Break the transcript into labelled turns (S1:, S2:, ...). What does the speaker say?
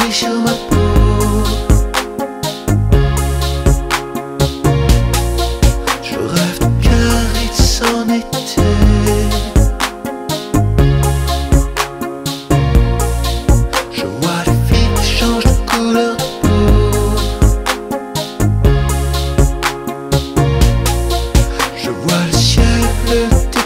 S1: soleil sur ma peau. Je rêve de Biarritz en été. Je vois les filles qui changent de couleur de peau. Je vois le ciel bleu.